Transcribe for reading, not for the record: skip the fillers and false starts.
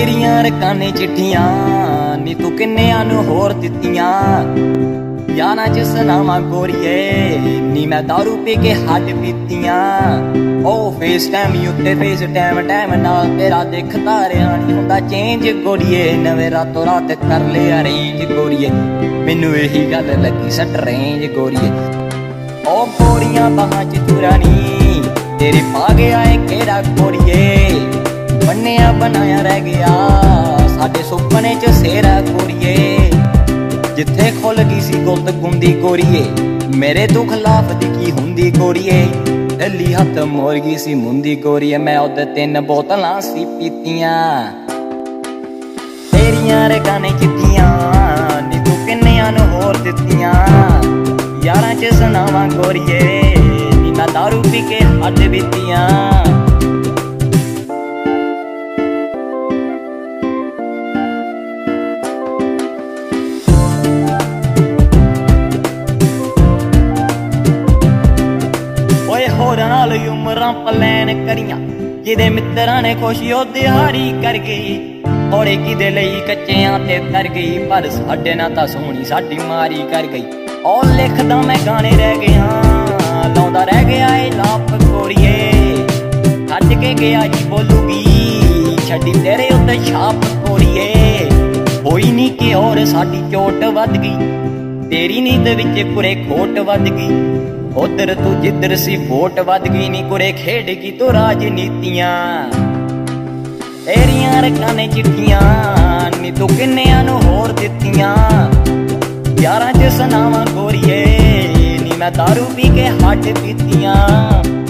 तेरियां रकाने चिट्ठियां नी तू किन्नियां नू होर दित्तियां। यारां च सनावां गोरिए नी मैं दारू पी के हद पीतियां। ओ फेस टाइम उत्ते फेस टाइम नाल तेरा देखदा रहा नी हुंदा चेंज गोरिए। नवें रातों रात कर ले अरेंज गोरिए, मैनू यही गल लगी स्ट्रेंज गोरिए। ओ गोरियां बाहां च चुरानी तेरे पा गया है केड़ा गोरिए। बन्निया बनाया रह गया साडे सुपने च सेरा गोरिए। जिथे खुल गई सी गुल्त गुंदी गोरिए, मेरे तू खिलाफ दी की हुंदी गोरिए। दिल्ली हथ मोर गई सी मुंदी गोरिए, मैं ओदे 3 बोतलां सी पीतियां। तेरियां रकाने चिट्ठियां नी तू किन्नियां नू होर दित्तियां। यारां च सनावां गोरिए नी मैं दारू पी के हद पीतियां। होरां नाल उमरां प्लैन करियां, किदे मित्तरां ने खुश ओ दिहाड़ी कर गई। होरे किदे लई कच्चियां ते तर गई, पर साडे नाल तां सोहनी साडी मारी कर गई। ओ लिखदा मैं गाने रह गया, लाउंदा रह गया ए लाप गोरिए। छड्ड के गया जी बोलूगी, छड्डी तेरे उत्ते छाप गोरिए। होई नी कि होर साडी चोट वध गई, तेरी नींद विच कुरे खोट वध गई। उधर तू जिधर सी वोट वध गई नी कुरे खेड की तू राजनीतियां। तेरियां रकाने चिट्ठियां नी तू किन्नियां नू होर दित्तियां। यारां च सनावां गोरिए नी मैं दारू पी के हद पीतियां।